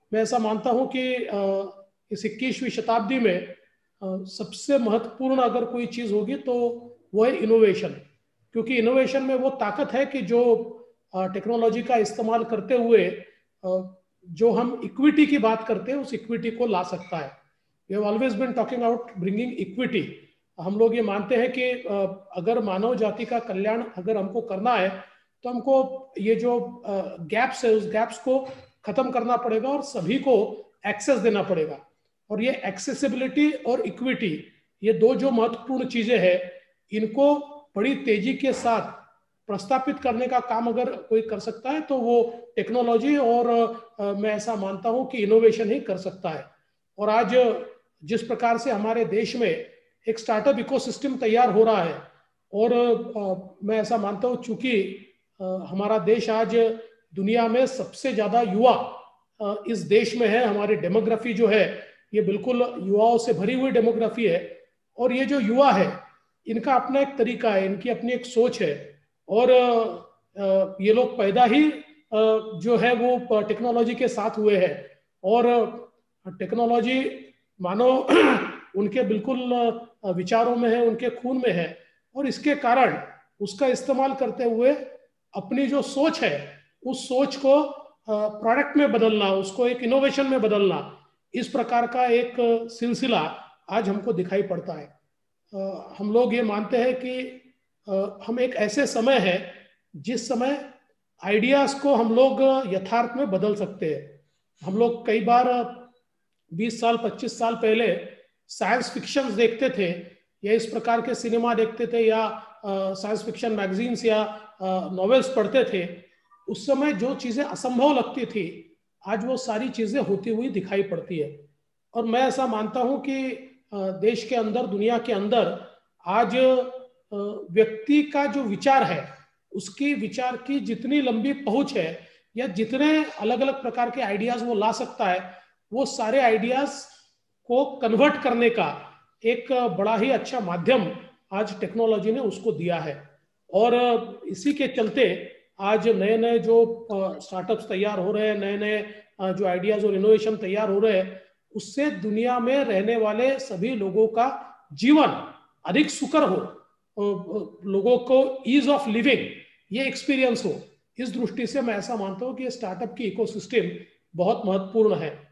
मैं ऐसा मानता हूं कि इस 21वीं शताब्दी में सबसे महत्वपूर्ण अगर कोई चीज होगी तो वो है इनोवेशन। क्योंकि इनोवेशन में वो ताकत है कि जो टेक्नोलॉजी का इस्तेमाल करते हुए जो हम इक्विटी की बात करते हैं उस इक्विटी को ला सकता है। We have always been talking about bringing equity. हम लोग ये मानते हैं कि अगर मानव जाति का कल्याण अगर हमको करना है तो हमको ये जो गैप्स है उस गैप्स को खत्म करना पड़ेगा और सभी को एक्सेस देना पड़ेगा। और ये एक्सेसिबिलिटी और इक्विटी, ये दो जो महत्वपूर्ण चीजें हैं, इनको बड़ी तेजी के साथ प्रस्तापित करने का काम अगर कोई कर सकता है तो वो टेक्नोलॉजी और मैं ऐसा मानता हूं कि इनोवेशन ही कर सकता है। और आज जिस प्रकार से हमारे देश में एक स्टार्टअप इकोसिस्टम तैयार हो रहा है और मैं ऐसा मानता हूं चूंकि हमारा देश आज दुनिया में सबसे ज्यादा युवा इस देश में है, हमारी डेमोग्राफी जो है ये बिल्कुल युवाओं से भरी हुई डेमोग्राफी है। और ये जो युवा है इनका अपना एक तरीका है, इनकी अपनी एक सोच है और ये लोग पैदा ही जो है वो टेक्नोलॉजी के साथ हुए हैं और टेक्नोलॉजी मानो उनके बिल्कुल विचारों में है, उनके खून में है। और इसके कारण उसका इस्तेमाल करते हुए अपनी जो सोच है उस सोच को प्रोडक्ट में बदलना, उसको एक इनोवेशन में बदलना, इस प्रकार का एक सिलसिला आज हमको दिखाई पड़ता है। हम लोग ये मानते हैं कि हम एक ऐसे समय है जिस समय आइडियाज को हम लोग यथार्थ में बदल सकते हैं। हम लोग कई बार 20 साल 25 साल पहले साइंस फिक्शन देखते थे या इस प्रकार के सिनेमा देखते थे या साइंस फिक्शन मैगजीन्स या नॉवेल्स पढ़ते थे। उस समय जो चीजें असंभव लगती थी आज वो सारी चीजें होती हुई दिखाई पड़ती है। और मैं ऐसा मानता हूं कि देश के अंदर, दुनिया के अंदर आज व्यक्ति का जो विचार है उसकी विचार की जितनी लंबी पहुंच है या जितने अलग अलग प्रकार के आइडियाज वो ला सकता है, वो सारे आइडियाज को कन्वर्ट करने का एक बड़ा ही अच्छा माध्यम आज टेक्नोलॉजी ने उसको दिया है। और इसी के चलते आज नए नए जो स्टार्टअप्स तैयार हो रहे हैं, नए नए जो आइडियाज और इनोवेशन तैयार हो रहे हैं, उससे दुनिया में रहने वाले सभी लोगों का जीवन अधिक सुकर हो, लोगों को ईज ऑफ लिविंग ये एक्सपीरियंस हो। इस दृष्टि से मैं ऐसा मानता हूं कि स्टार्टअप की इकोसिस्टम बहुत महत्वपूर्ण है।